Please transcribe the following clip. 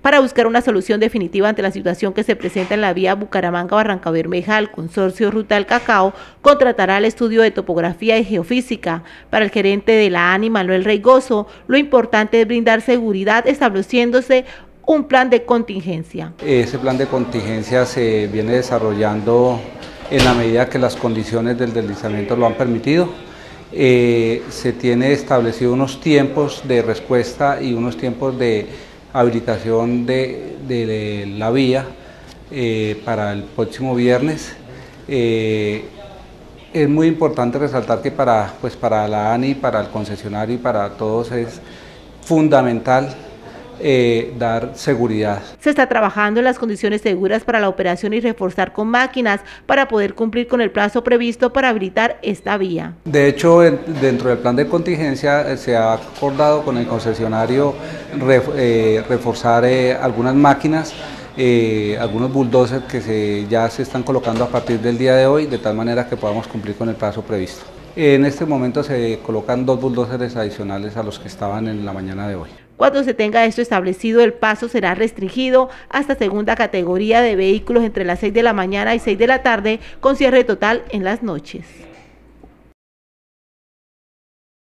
Para buscar una solución definitiva ante la situación que se presenta en la vía Bucaramanga-Barranca Bermeja, el consorcio Ruta del Cacao contratará el estudio de topografía y geofísica. Para el gerente de la ANI, Manuel Reigoso, lo importante es brindar seguridad estableciéndose un plan de contingencia. Ese plan de contingencia se viene desarrollando en la medida que las condiciones del deslizamiento lo han permitido. Se tiene establecido unos tiempos de respuesta y unos tiempos de habilitación de la vía para el próximo viernes. Es muy importante resaltar que para la ANI, para el concesionario y para todos es fundamental dar seguridad. Se está trabajando en las condiciones seguras para la operación y reforzar con máquinas para poder cumplir con el plazo previsto para habilitar esta vía. De hecho, dentro del plan de contingencia se ha acordado con el concesionario reforzar algunas máquinas, algunos bulldozers que ya se están colocando a partir del día de hoy, de tal manera que podamos cumplir con el plazo previsto. En este momento se colocan 2 bulldozers adicionales a los que estaban en la mañana de hoy. Cuando se tenga esto establecido, el paso será restringido hasta segunda categoría de vehículos entre las 6 de la mañana y 6 de la tarde, con cierre total en las noches.